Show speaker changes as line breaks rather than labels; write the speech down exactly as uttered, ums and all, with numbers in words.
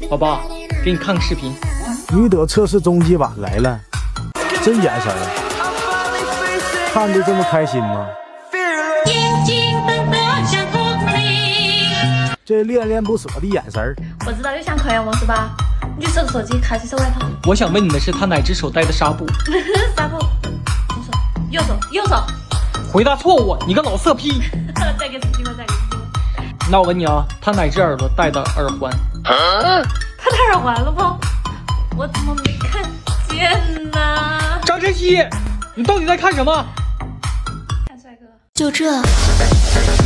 宝宝，给你看个视频。
女德测试终极版来了，真眼神儿，看着这么开心吗？这恋恋不舍的眼神儿。
我知道又想考验我是吧？你去收拾手机，开始收外套。
我想问你的是，他哪只手戴的纱布？
纱布，左手，右手，右手。
回答错误，你个老色批！
再给次机会，再给次机会。
那我问你啊，他哪只耳朵戴的耳环？
啊、他戴耳环了吗？我怎么没看见呢？
张晨曦，你到底在看什么？
看帅哥。
就这。